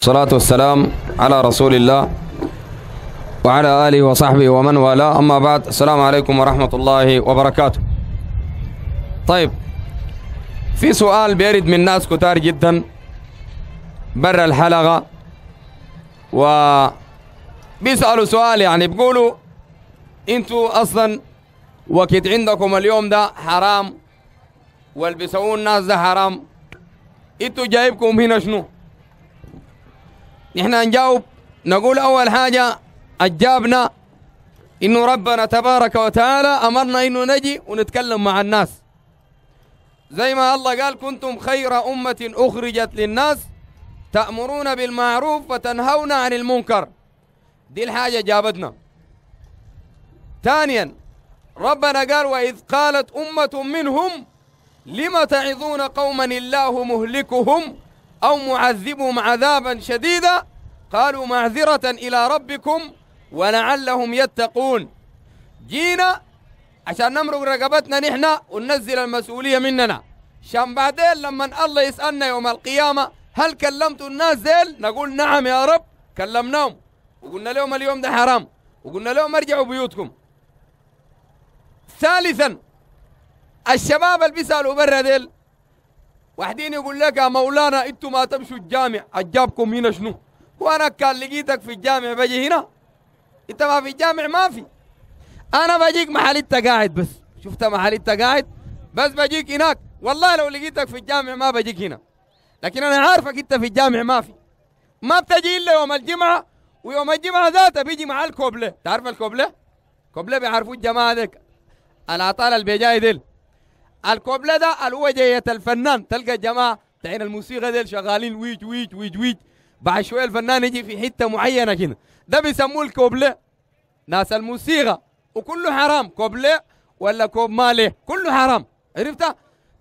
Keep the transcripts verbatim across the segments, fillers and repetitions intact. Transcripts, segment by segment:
والصلاة والسلام على رسول الله وعلى آله وصحبه ومن والاه، أما بعد. السلام عليكم ورحمة الله وبركاته. طيب، في سؤال بيرد من ناس كتار جدا برا الحلقة، وبيسألوا سؤال، يعني بيقولوا انتوا أصلا وقت عندكم اليوم ده حرام واللي بيسووه الناس ده حرام، انتوا جايبكم هنا شنو؟ نحن نجاوب نقول أول حاجة أجابنا إنه ربنا تبارك وتعالى أمرنا إنه نجي ونتكلم مع الناس، زي ما الله قال: كنتم خير أمة أخرجت للناس تأمرون بالمعروف وتنهون عن المنكر. دي الحاجة جابتنا. ثانيا ربنا قال: وإذ قالت أمة منهم لم تعظون قوما الله مهلكهم أو معذبهم عذابا شديدا قالوا معذرة إلى ربكم ولعلهم يتقون. جينا عشان نمرق رقبتنا نحن وننزل المسؤولية مننا، عشان بعدين لما الله يسألنا يوم القيامة هل كلمتوا الناس ديل؟ نقول نعم يا رب كلمناهم وقلنا لهم اليوم ده حرام وقلنا لهم ارجعوا بيوتكم. ثالثا الشباب اللي بيسألوا برا ديل واحدين يقول لك: يا مولانا انتوا ما تمشوا الجامع، اجابكم هنا شنو؟ وانا كان لقيتك في الجامع بجي هنا؟ انت ما في الجامع ما في، انا بجيك محل انت قاعد، بس شفت محل انت قاعد بس بجيك هناك. والله لو لقيتك في الجامع ما بجيك هنا، لكن انا عارفك انت في الجامع ما في، ما بتجي الا يوم الجمعه، ويوم الجمعه ذاته بيجي مع الكوبله. تعرف الكوبله؟ كوبله بيعرفوا الجماعه ديك العطال اللي بيجاي ديل. الكوبله ده اللي هو جايه الفنان، تلقى الجماعه تعين الموسيقى ديل شغالين ويج ويج ويج ويج، بعد شويه الفنان يجي في حته معينه كده، ده بيسموه الكوبله. ناس الموسيقى وكله حرام، كوبله ولا كوب مالي كله حرام، عرفتها؟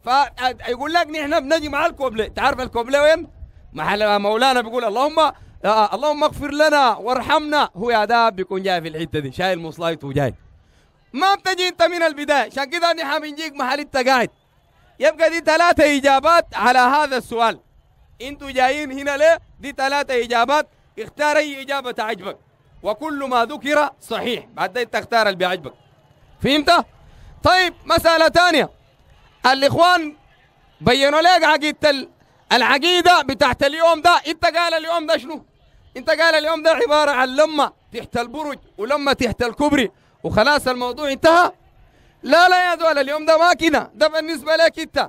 فيقول لك نحن بنجي مع الكوبله. تعرف الكوبله وين؟ محل مولانا بيقول: اللهم آه اللهم اغفر لنا وارحمنا، هو يا ده بيكون جاي في الحته دي شايل مصلايته وجاي، ما بتجي انت من البدايه. عشان كده نحن بنجيك محل انت قاعد. يبقى دي ثلاثه اجابات على هذا السؤال، انتوا جايين هنا ليه؟ دي ثلاثه اجابات، اختار اي اجابه تعجبك، وكل ما ذكر صحيح، بعدين تختار اللي بيعجبك. فهمت؟ طيب، مساله ثانيه، الاخوان بينوا لك عقيده العقيده بتاعت اليوم ده. انت قال اليوم ده شنو؟ انت قال اليوم ده عباره عن لما تحت البرج ولما تحت الكوبري وخلاص الموضوع انتهى. لا لا يا زول، اليوم ده ما كده، ده بالنسبه لك انت،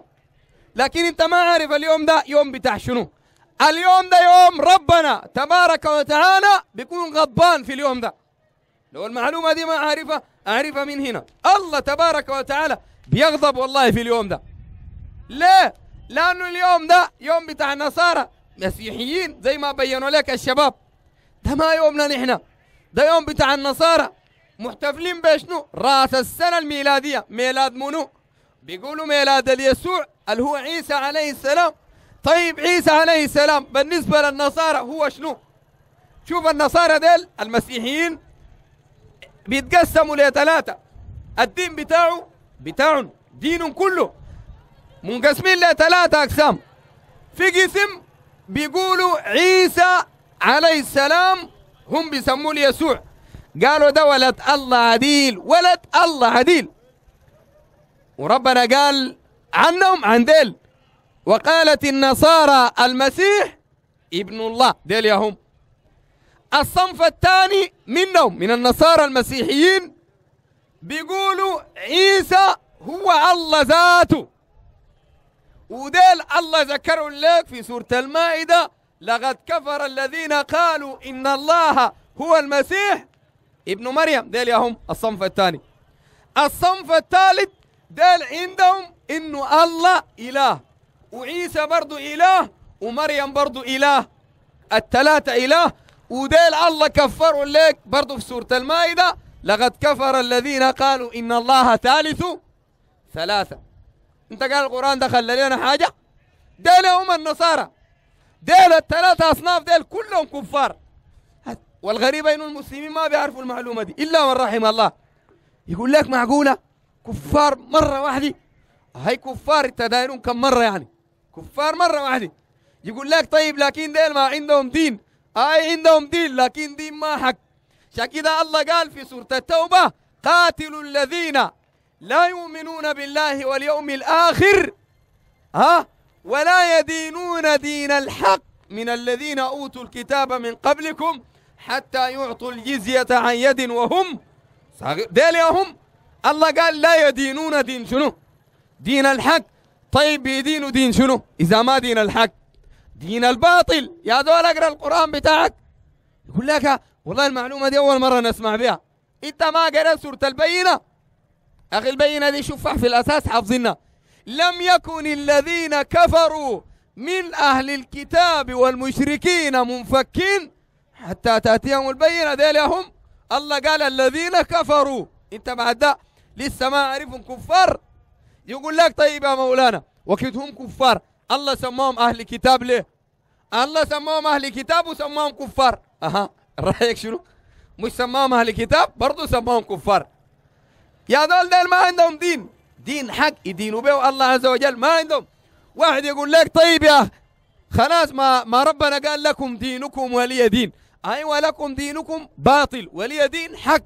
لكن انت ما عارف اليوم ده يوم بتاع شنو. اليوم ده يوم ربنا تبارك وتعالى بيكون غضبان في اليوم ده. لو المعلومه دي ما عارفها اعرفها من هنا. الله تبارك وتعالى بيغضب والله في اليوم ده. ليه؟ لانه اليوم ده يوم بتاع النصارى مسيحيين زي ما بينوا لك الشباب. ده ما يومنا نحن، ده يوم بتاع النصارى. محتفلين بشنو؟ راس السنه الميلاديه. ميلاد منو؟ بيقولوا ميلاد اليسوع اللي هو عيسى عليه السلام. طيب عيسى عليه السلام بالنسبه للنصارى هو شنو؟ شوف النصارى ديل المسيحيين بيتقسموا لثلاثه، الدين بتاعه بتاعهم دين كله منقسمين لثلاثه اقسام. في قسم بيقولوا عيسى عليه السلام هم بيسموه يسوع، قالوا ده ولد الله عديل، ولد الله عديل، وربنا قال عنهم عن ديل: وقالت النصارى المسيح ابن الله. ديل يهم. الصنف الثاني منهم من النصارى المسيحيين بيقولوا عيسى هو الله ذاته، وديل الله ذكروا لك في سورة المائدة: لقد كفر الذين قالوا إن الله هو المسيح ابن مريم. ديل يهم الصنف الثاني. الصنف الثالث ديل عندهم إنه الله إله، وعيسى برضو إله، ومريم برضو إله، الثلاثة إله. وديل الله كفروا لك برضو في سورة المائدة: لقد كفر الذين قالوا إن الله ثالث ثلاثة. انت قال القرآن ده خلى لنا حاجة؟ ديل هم النصارى، ديل الثلاثة أصناف ديل كلهم كفار. والغريبة إنه المسلمين ما بيعرفوا المعلومة دي إلا من رحم الله. يقول لك معقولة كفار مرة واحدة؟ هاي كفار انت دايرون كم مرة يعني؟ كفار مرة واحدة. يقول لك طيب لكن ديل ما عندهم دين. اي عندهم دين لكن دين ما حق. عشان كده الله قال في سورة التوبة قاتلوا الذين لا يؤمنون بالله واليوم الآخر ها ولا يدينون دين الحق من الذين أوتوا الكتاب من قبلكم حتى يعطوا الجزية عن يد وهم صاغر. ديل هم الله قال لا يدينون دين شنو؟ دين الحق. طيب بيدينوا دين شنو؟ إذا ما دين الحق دين الباطل. يا دول اقرا القرآن بتاعك يقول لك والله المعلومة دي أول مرة نسمع بها. أنت ما قرأت سورة البينة؟ أخي البينة دي شوفها في الأساس حافظينها. لم يكن الذين كفروا من أهل الكتاب والمشركين منفكين حتى تأتيهم البينة. ديل هم الله قال الذين كفروا. أنت بعد ده لسه ما عرفهم كفار. يقول لك طيب يا مولانا وقت هم كفار الله سماهم أهل كتاب ليه؟ الله سماهم أهل كتاب وسماهم كفار. أها رأيك شنو؟ مش سماهم أهل كتاب برضو سماهم كفار. يا دول دول ما عندهم دين، دين حق يدينوا به الله عز وجل ما عندهم. واحد يقول لك طيب يا خلاص ما ما ربنا قال لكم دينكم ولي دين. أيوة لكم دينكم باطل ولي دين حق.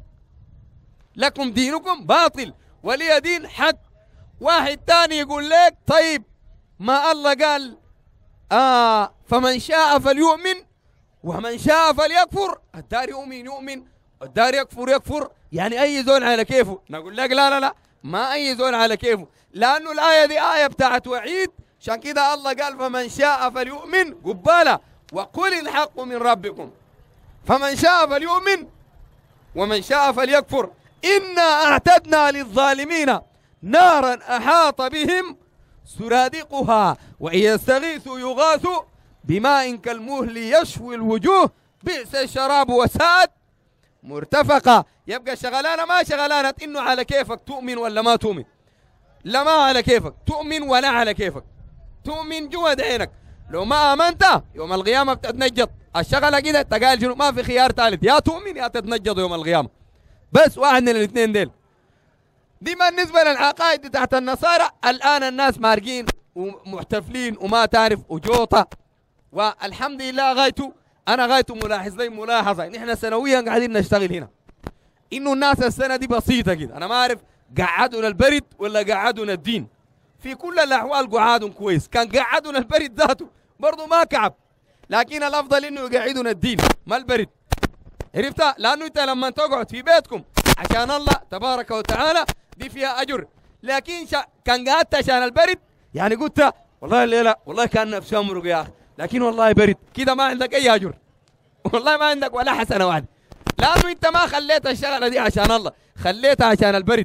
لكم دينكم باطل ولي دين حق. واحد تاني يقول لك طيب ما الله قال آه فمن شاء فليؤمن ومن شاء فليكفر. الدار يؤمن يؤمن الدار يكفر يكفر. يعني أي زول على كيفه. نقول لك لا لا لا ما أي زول على كيفه لأنه الآية دي آية بتاعت وعيد. عشان كده الله قال فمن شاء فليؤمن قبالة وقل الحق من ربكم. فمن شاء فليؤمن ومن شاء فليكفر. إنا أعتدنا للظالمين نارا أحاط بهم سرادقها وإن يستغيثوا يغاثوا بماء كالمهل يشوي الوجوه بئس الشراب وساءت مرتفقة. يبقى شغلانة ما شغلانة إنه على كيفك تؤمن ولا ما تؤمن. لا ما على كيفك تؤمن ولا على كيفك. تؤمن جوا عينك. لو ما آمنت يوم القيامة بتتنجد. الشغلة كده تقال شنو ما في خيار ثالث يا تؤمن يا تتنجد يوم القيامة. بس واحد من الاثنين ديل. دي بالنسبة للعقائد تحت النصارى. الآن الناس مارقين ومحتفلين وما تعرف وجوطة والحمد لله. غايته أنا غايته ملاحظ لي ملاحظة نحن سنويا قاعدين نشتغل هنا إنه الناس السنة دي بسيطة كده. أنا ما أعرف قعدونا البرد ولا قعدونا الدين. في كل الأحوال قعادهم كويس. كان قعدونا البرد ذاته برضو ما كعب لكن الأفضل إنه يقعدونا الدين ما البرد. عرفتها؟ لأنه أنت لما تقعد في بيتكم عشان الله تبارك وتعالى دي فيها أجر. لكن شا كان قعدت عشان البرد يعني قلت والله الليلة والله كان نفسي أمرق يا أخي لكن والله برد كده ما عندك أي أجر. والله ما عندك ولا حسنة واحدة لأنه أنت ما خليت الشغلة دي عشان الله خليتها عشان البرد.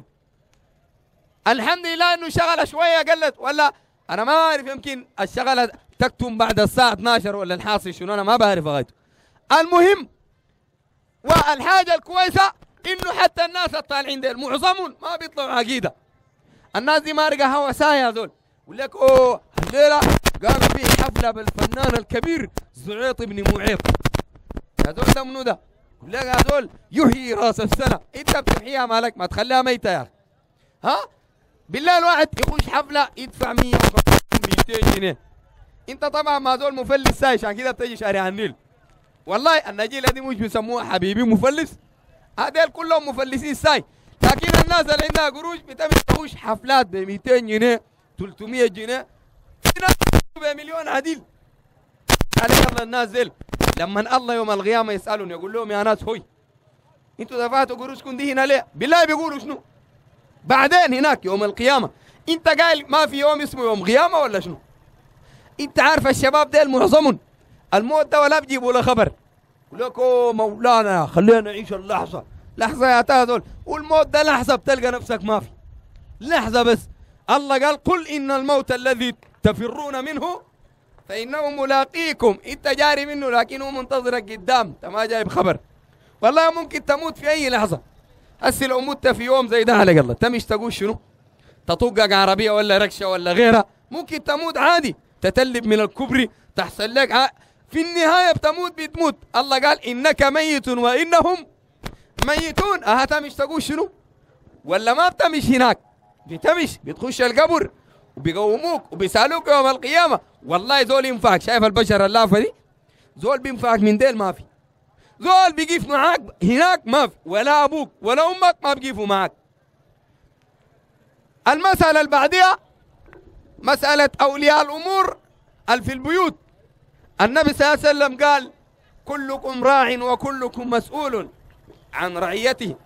الحمد لله إنه شغلة شوية قلت ولا أنا ما أعرف يمكن الشغلة تكتم بعد الساعة اثناشر ولا الحاصل شنو أنا ما بعرف غايته. المهم والحاجة الكويسة إنه حتى الناس الطالعين ديل معظمهم ما بيطلعوا عقيدة. الناس دي مارقة هوسايا هذول يقول لك أوه الليلة قالوا فيه حفلة بالفنان الكبير زعيط بن معيط. هذول ده منو ده؟ يقول لك هذول يحيي راس السنة. أنت بتحييها مالك ما تخليها ميتة يا أخي. ها؟ بالله الواحد يخش حفلة يدفع مية ميتين جنيه. أنت طبعا ما هذول مفلس ساي عشان كده بتجي شارع النيل. والله النجيلة دي مش بيسموها حبيبي مفلس. هذول كلهم مفلسين ساي. لكن الناس اللي عندها قروش بتمشي تخش حفلات ب ميتين جنيه ثلاثمية جنيه. في ناس بمليون عديل. عليك الله الناس ديل لما الله يوم القيامة يسألون يقول لهم يا ناس هوي انتوا دفعتوا قروشكم دي هنا ليه؟ بالله بيقولوا شنو؟ بعدين هناك يوم القيامة. انت قايل ما في يوم اسمه يوم قيامة ولا شنو؟ انت عارف الشباب ديل معظمهم الموت ده ولا بجيبوا له خبر. يقول لك اوه مولانا خلينا نعيش اللحظة. لحظة يا تاذول والموت ده لحظة بتلقى نفسك ما في. لحظة بس. الله قال قل إن الموت الذي تفرون منه فإنه ملاقيكم. انت جاري منه لكنه منتظرك قدام. انت ما جايب خبر. والله ممكن تموت في أي لحظة. هسه لو مت في يوم زي ده على الله تمش تقول شنو؟ تطقك عربية ولا ركشة ولا غيرها ممكن تموت عادي. تتلب من الكبري تحصل لك ع... في النهاية بتموت بتموت. الله قال إنك ميت وإنهم ميتون. أها تمش تقول شنو؟ ولا ما بتمش هناك بتمش بتخش القبر وبيقوموك وبيسالوك يوم القيامه. والله زول ينفعك. شايف البشر اللافه دي؟ زول بينفعك من ديل ما في. زول بيقيف معاك هناك ما في، ولا ابوك ولا امك ما بيقيفوا معاك. المساله اللي بعدها مساله اولياء الامور اللي في البيوت. النبي صلى الله عليه وسلم قال كلكم راع وكلكم مسؤول عن رعيته.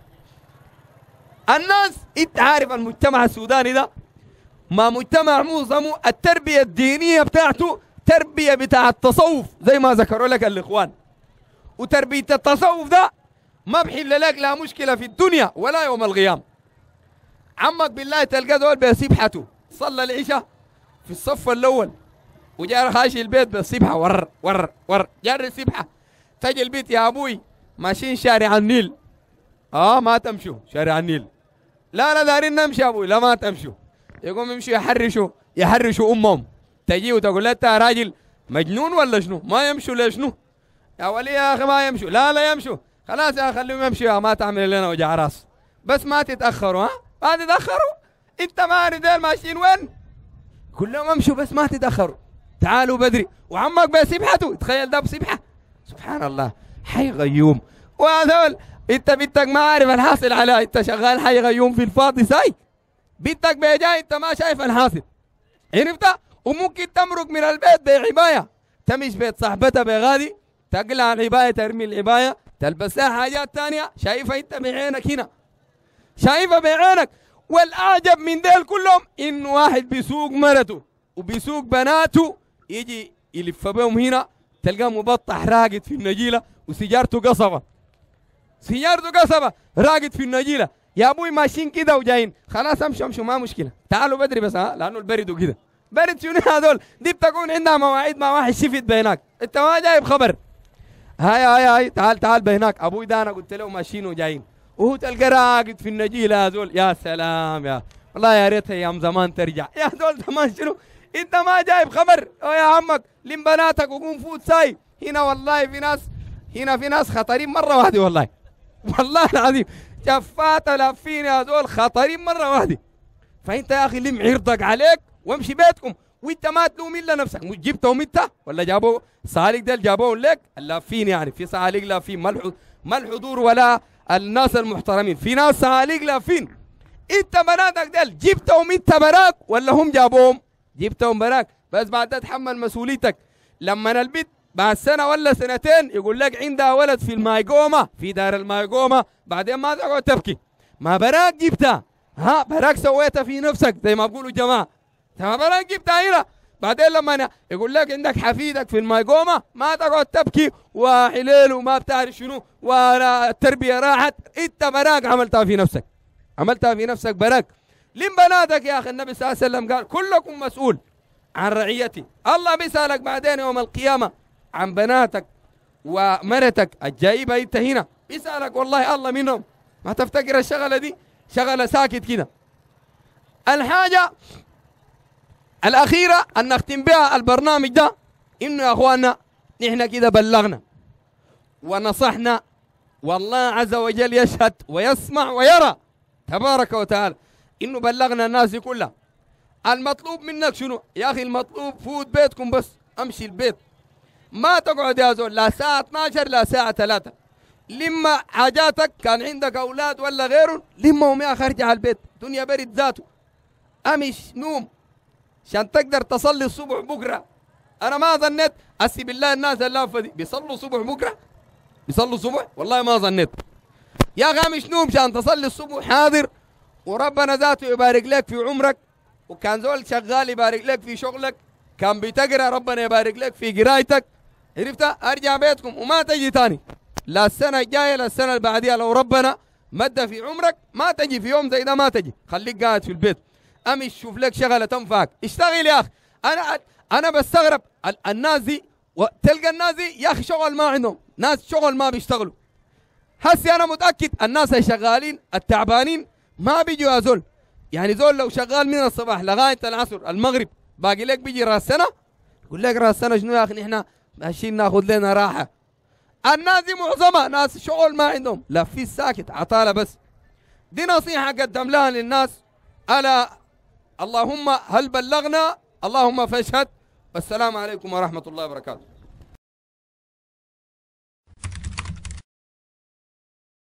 الناس، انت عارف المجتمع السوداني ده ما مجتمع معظمه التربيه الدينيه بتاعته تربيه بتاع التصوف زي ما ذكروا لك الاخوان. وتربيه التصوف ده ما بحل لك لا مشكله في الدنيا ولا يوم القيامه. عمك بالله تلقى دول بسبحته صلى العشاء في الصف الاول وجار خاشي البيت بالسبحه ور ور ور جار السبحه. تجي البيت يا ابوي ماشيين شارع النيل. اه ما تمشوا شارع النيل. لا لا دارين نمشي يا ابوي. لا ما تمشوا. يقوم يمشوا يحرشوا يحرشوا امهم. تجي وتقول له انت يا راجل مجنون ولا شنو؟ ما يمشوا ليش شنو؟ يا ولي يا اخي ما يمشوا. لا لا يمشوا. خلاص يا خليهم يمشوا يا ما تعمل لنا وجع راس. بس ما تتاخروا. ها ما تتاخروا. انت ما رجال ماشيين وين؟ كلهم امشوا بس ما تتاخروا. تعالوا بدري. وعمك بسبحته. تخيل ده بسبحه. سبحان الله. حي غيوم. وهذول انت بنتك ما عارف الحاصل على انت شغال حي غيوم في الفاضي ساي. بنتك بيجاي انت ما شايف الحاصل. عرفت؟ وممكن تمرق من البيت بعبايه تمش بيت صاحبتها بغادي تقلع العبايه ترمي العبايه تلبسها حاجات ثانيه شايفها انت بعينك هنا. شايفها بعينك. والاعجب من ديل كلهم انه واحد بيسوق مرته وبيسوق بناته يجي يلف بهم هنا تلقاه مبطح راقد في النجيله وسيجارته قصبه. سيجارته قصبه راقد في النجيله. يا ابوي ماشيين كده وجايين. خلاص امشوا امشوا ما مشكله. تعالوا بدري بس. ها لانه البرد وكده. برد شنو هذول؟ دي بتكون عندها مواعيد مع واحد شفت بينك. انت ما جايب خبر. هاي هاي هاي تعال تعال بينك. ابوي ده انا قلت له ماشيين وجايين وهو تلقى راقد في النجيله. هذول يا سلام يا والله يا ريت ايام زمان ترجع. يا هذول زمان شنو؟ انت ما جايب خبر. او يا عمك لم بناتك وقوم فوت ساي. هنا والله في ناس هنا في ناس خطرين مره واحده والله. والله العظيم شفات لافين هذول خطرين مره واحده. فانت يا اخي لم عرضك عليك وامشي بيتكم وانت ما تلوم الا نفسك. مش جبتهم انت ولا جابوا صالح ديل جابوهم لك اللافين. يعني في صالح لافين ما ما الحضور ولا الناس المحترمين. في ناس صالح لافين. انت بناتك ديل جبتهم انت براك ولا هم جابوهم؟ جبتهم براك. بس بعد تتحمل مسؤوليتك. لما البيت بعد سنه ولا سنتين يقول لك عندها ولد في المايقومه في دار المايقومه بعدين ما تقعد تبكي. ما براك جبتها. ها براك سويتها في نفسك زي ما بيقولوا الجماعه. ما براك جبتها هنا. بعدين لما أنا يقول لك عندك حفيدك في المايقومه ما تقعد تبكي وحليل وما بتعرف شنو والتربيه راحت. انت براك عملتها في نفسك. عملتها في نفسك براك. لم بناتك يا اخي. النبي صلى الله عليه وسلم قال كلكم مسؤول عن رعيتي. الله بيسالك بعدين يوم القيامه عن بناتك ومرتك الجايبه انت هنا. بيسالك والله الله منهم. ما تفتكر الشغله دي شغله ساكت كده. الحاجه الاخيره ان نختم بها البرنامج ده انه يا اخواننا نحن كده بلغنا ونصحنا والله عز وجل يشهد ويسمع ويرى تبارك وتعالى انه بلغنا الناس دي كلها. المطلوب منك شنو يا اخي؟ المطلوب فوت بيتكم بس. امشي البيت ما تقعد يا زول لا الساعه اثناشر لا الساعه ثلاثة. لما حاجاتك كان عندك اولاد ولا غيرهم لمهم يا اخي ارجع البيت. دنيا برد ذاته. امش نوم عشان تقدر تصلي الصبح بكره. انا ما ظنيت اسي بالله الناس اللافه دي بيصلوا الصبح بكره. بيصلوا الصبح والله ما ظنيت يا اخي. مش نوم عشان تصلي الصبح حاضر وربنا ذاته يبارك لك في عمرك. وكان زول شغال يبارك لك في شغلك. كان بتقرا ربنا يبارك لك في قرايتك. عرفت؟ ارجع بيتكم وما تجي تاني لا السنه الجايه لا السنه اللي بعديها. لو ربنا مد في عمرك ما تجي في يوم زي ده. ما تجي خليك قاعد في البيت. امش شوف لك شغله تنفعك. اشتغل يا اخي. انا انا بستغرب الناس دي. وتلقى الناس دي يا اخي شغل ما عندهم. ناس شغل ما بيشتغلوا. هسي انا متاكد الناس الشغالين التعبانين ما بيجوا يا زول. يعني زول لو شغال من الصباح لغايه العصر المغرب باقي لك بيجي راس سنه يقول لك راس سنه شنو يا اخي؟ نحن ماشيين ناخذ لنا راحه. الناس دي معظمها ناس شغل ما عندهم. لا في ساكت عطاله بس. دي نصيحه قدم لها للناس على اللهم هل بلغنا؟ اللهم فاشهد. والسلام عليكم ورحمة الله وبركاته.